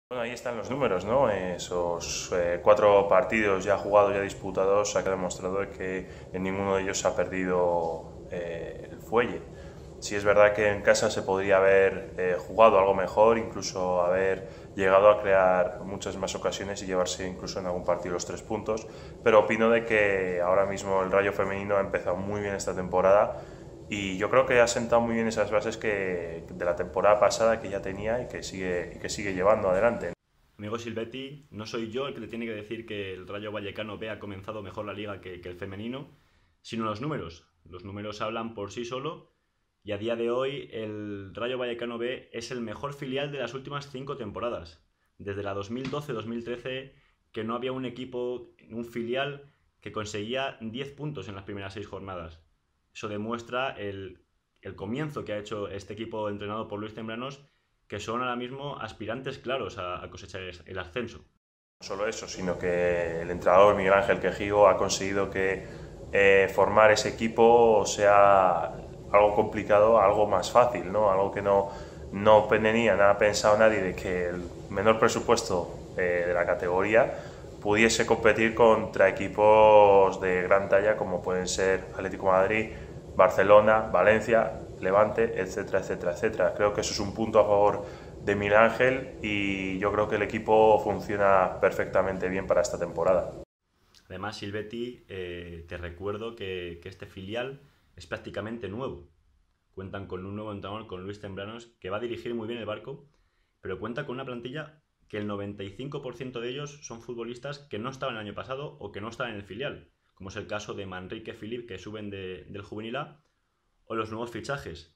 Bueno, ahí están los números, ¿no? Esos 4 partidos ya jugados, ya disputados, ha demostrado que en ninguno de ellos se ha perdido el fuelle. Sí es verdad que en casa se podría haber jugado algo mejor, incluso haber llegado a crear muchas más ocasiones y llevarse incluso en algún partido los 3 puntos, pero opino de que ahora mismo el Rayo femenino ha empezado muy bien esta temporada y yo creo que ha sentado muy bien esas bases de la temporada pasada que ya tenía y que sigue llevando adelante. Amigo Silvetti, no soy yo el que te tiene que decir que el Rayo Vallecano B ha comenzado mejor la liga que el femenino, sino los números. Los números hablan por sí solo y a día de hoy el Rayo Vallecano B es el mejor filial de las últimas 5 temporadas. Desde la 2012-2013 que no había un equipo, un filial que conseguía 10 puntos en las primeras 6 jornadas. Eso demuestra el comienzo que ha hecho este equipo entrenado por Luis Tembranos, que son ahora mismo aspirantes claros a cosechar el ascenso. No solo eso, sino que el entrenador Miguel Ángel Quejigo ha conseguido que formar ese equipo sea algo complicado, algo más fácil, ¿no? Algo que no tenía nada pensado nadie de que el menor presupuesto de la categoría pudiese competir contra equipos de gran talla como pueden ser Atlético de Madrid, Barcelona, Valencia, Levante, etcétera, etcétera, etcétera. Creo que eso es un punto a favor de Miguel Ángel y yo creo que el equipo funciona perfectamente bien para esta temporada. Además, Silvetti, te recuerdo que este filial es prácticamente nuevo. Cuentan con un nuevo entrenador, con Luis Tembranos, que va a dirigir muy bien el barco, pero cuenta con una plantilla que el 95% de ellos son futbolistas que no estaban el año pasado o que no estaban en el filial, como es el caso de Manrique Filip, que suben del Juvenil A, o los nuevos fichajes.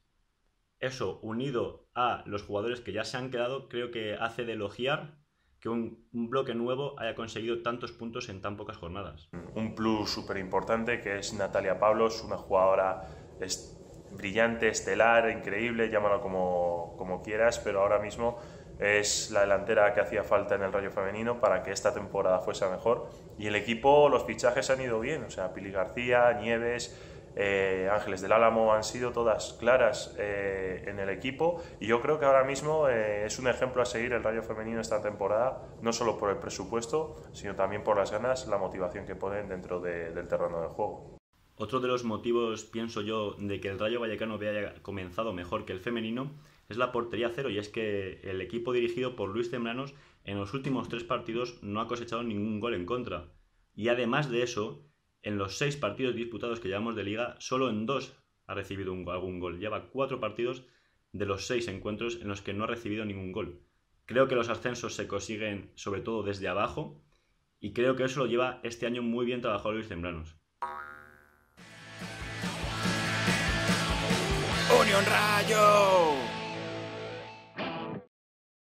Eso, unido a los jugadores que ya se han quedado, creo que hace de elogiar que un bloque nuevo haya conseguido tantos puntos en tan pocas jornadas. Un plus súper importante que es Natalia Pavlos, una jugadora brillante, estelar, increíble, llámalo como quieras, pero ahora mismo es la delantera que hacía falta en el Rayo femenino para que esta temporada fuese mejor. Y el equipo, los fichajes han ido bien, o sea, Pili García, Nieves, Ángeles del Álamo han sido todas claras en el equipo y yo creo que ahora mismo es un ejemplo a seguir el Rayo femenino esta temporada, no solo por el presupuesto, sino también por las ganas, la motivación que ponen dentro del terreno del juego. Otro de los motivos, pienso yo, de que el Rayo Vallecano haya comenzado mejor que el femenino es la portería cero, y es que el equipo dirigido por Luis Tembranos en los últimos 3 partidos no ha cosechado ningún gol en contra. Y además de eso, en los 6 partidos disputados que llevamos de liga, solo en 2 ha recibido algún gol. Lleva 4 partidos de los 6 encuentros en los que no ha recibido ningún gol. Creo que los ascensos se consiguen sobre todo desde abajo y creo que eso lo lleva este año muy bien trabajado Luis Tembranos. Unión Rayo.